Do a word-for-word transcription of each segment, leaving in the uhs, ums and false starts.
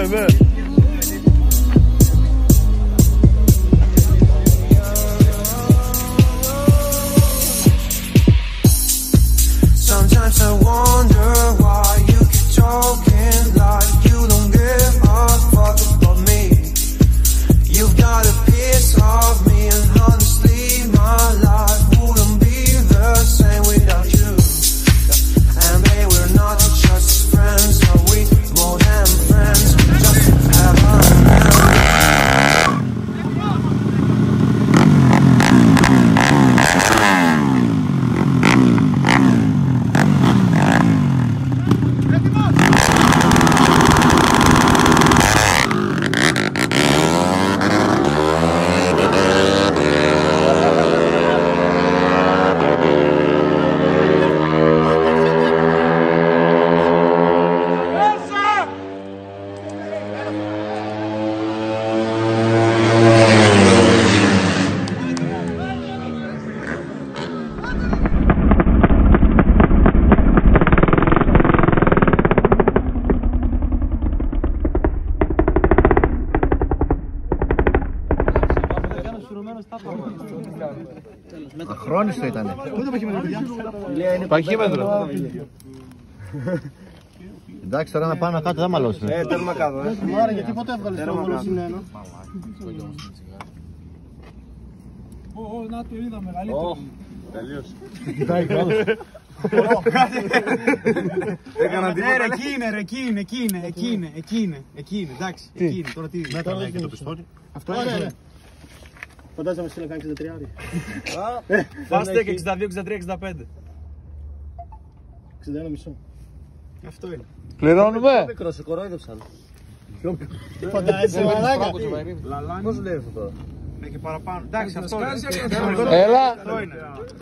ναι, ναι. Sometimes I wonder why you keep talking like you don't give a fuck about me. You've got a piece of me, and honestly, my life wouldn't be the same without you. And babe, we're not just friends, are we more than friends? Just have a Αχρόνιστο ήτανε. Πού το παχύμετρο, παιδιά? Παχύμετρο. Εντάξει, τώρα να πάμε κάτω, δεν μαλώσουν. Ε, τέρμα κάτω. Άρα γιατί ποτέ έβγαλες το όλο συνένο? Ω, να το είδα μεγαλύτερο. Τελείωσε. Κοιτάει κάτω. Έκανα τίποτα. Ναι, εκεί είναι, εκεί είναι, εκεί είναι, εκεί είναι, εκεί είναι, εκεί είναι, εντάξει, εκεί είναι, τώρα τι είναι. Μετά λέει και το πιστόλι. Αυτό είναι. Φαντάζομαι στείλα κάνει εξήντα τρία. Φάστε και εξήντα δύο, εξήντα τρία, εξήντα πέντε. εξήντα ένα μισό. Αυτό είναι. Πληρώνουμε. Μικρό, σε κορόιδεψαν. Φαντάζεσαι μαλάκα. Πώς λέει αυτό τώρα? Είναι και παραπάνω. Εντάξει, αυτό Έλα. είναι.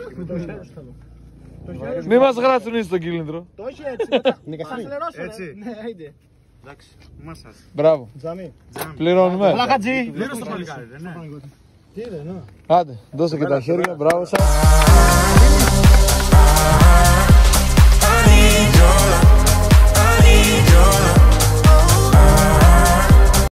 Μη μας γράψουν στον κύλινδρο. Το όχι έτσι. Είναι Θα φλερώσω. Έτσι. Ναι, άιντε. Εντάξει, μάσας. Μπράβο. Τζαμί. Πληρώνουμε. Λαχατζή. Πλήρως το παλικάρι, ναι. Τι είναι, ναι. Άντε, δώσε και τα χέρια. Μπράβο σας.